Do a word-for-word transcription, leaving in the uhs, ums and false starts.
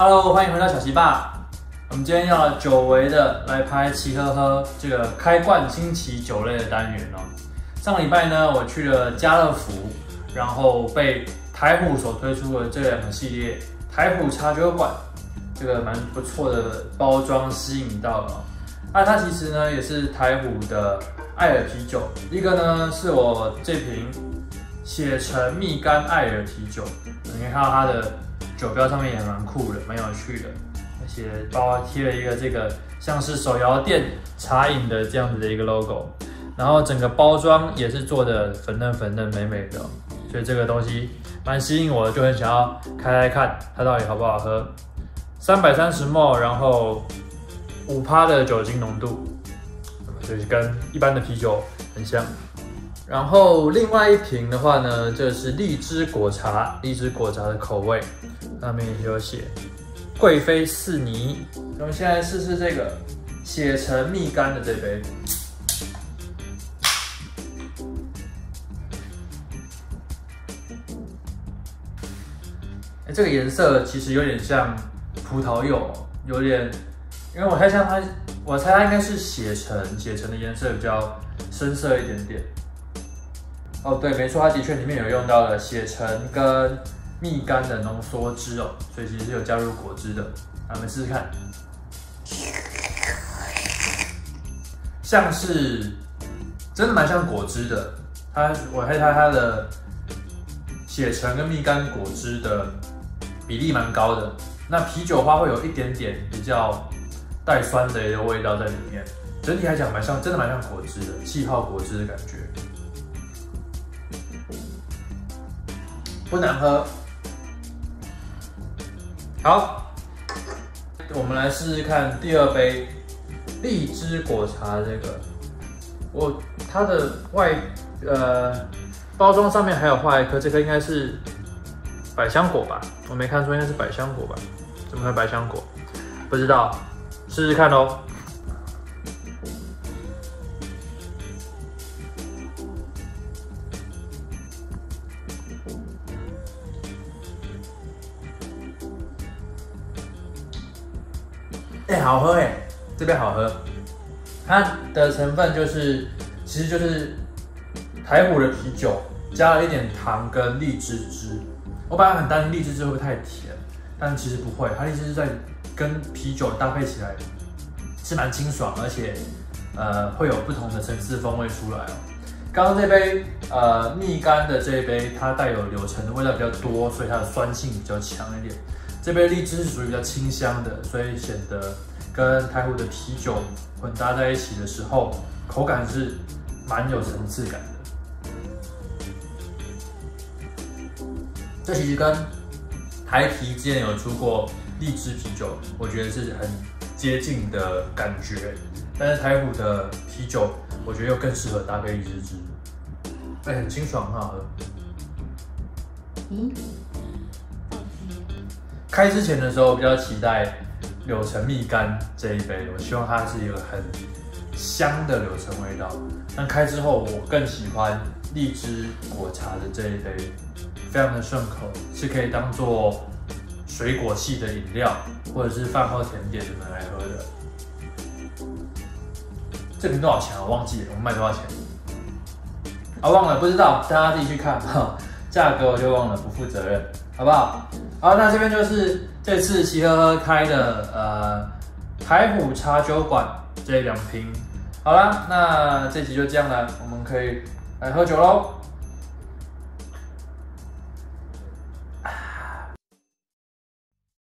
Hello， 欢迎回到小西爸。我们今天要久违的来拍奇喝喝这个开罐新奇酒类的单元哦。上礼拜呢，我去了家乐福，然后被台虎所推出的这两个系列台虎茶酒馆，这个蛮不错的包装吸引到了、哦。那它其实呢也是台虎的艾尔啤酒，一个呢是我这瓶血橙蜜柑艾尔啤酒，你可以看到它的酒标上面也蛮酷的，蛮有趣的，而且包括贴了一个这个像是手摇店茶饮的这样子的一个 logo， 然后整个包装也是做的粉嫩粉嫩美美的、哦，所以这个东西蛮吸引我的，就很想要开来看它到底好不好喝。三百三十 ml， 然后百分之五 的酒精浓度，所以跟一般的啤酒很像。然后另外一瓶的话呢，这是荔枝果茶，荔枝果茶的口味，上面也有写贵妃四泥。我们现在试试这个血橙蜜柑的这杯。哎，这个颜色其实有点像葡萄柚，有点，因为我猜像它，我猜它应该是血橙，血橙的颜色比较深色一点点。哦，对，没错，它的确里面有用到了血橙跟蜜柑的浓缩汁哦，所以其实是有加入果汁的。那我们试试看，像是真的蛮像果汁的。它，我猜它它的血橙跟蜜柑果汁的比例蛮高的。那啤酒花会有一点点比较带酸的一个味道在里面，整体来讲蛮像，真的蛮像果汁的，气泡果汁的感觉。不难喝。好，我们来试试看第二杯荔枝果茶这个。我它的外呃包装上面还有画一颗，这颗应该是百香果吧？我没看错，应该是百香果吧？怎么会百香果？不知道，试试看喽。哎、欸，好喝哎，这杯好喝。它的成分就是，其实就是台虎的啤酒，加了一点糖跟荔枝汁。我本来很担心荔枝汁会不会太甜，但其实不会，它荔枝汁在跟啤酒搭配起来是蛮清爽，而且呃会有不同的层次风味出来哦。刚刚这杯呃蜜柑的这一杯，它带有柳橙的味道比较多，所以它的酸性比较强一点。这杯荔枝是属于比较清香的，所以显得跟台虎的啤酒混搭在一起的时候，口感是蛮有层次感的。这其实跟台啤之前有出过荔枝啤酒，我觉得是很接近的感觉。但是台虎的啤酒，我觉得又更适合搭配荔枝汁，哎，很清爽，很好喝。嗯。开之前的时候比较期待柳橙蜜柑这一杯，我希望它是一个很香的柳橙味道。但开之后，我更喜欢荔枝果茶的这一杯，非常的顺口，是可以当做水果系的饮料，或者是饭后甜点你们来喝的。这瓶多少钱啊？我忘记了，我们卖多少钱？啊，忘了，不知道，大家自己去看哈。价格我就忘了，不负责任，好不好？好，那这边就是这次奇喝喝开的呃台虎茶酒馆这两瓶。好啦，那这集就这样了，我们可以来喝酒喽。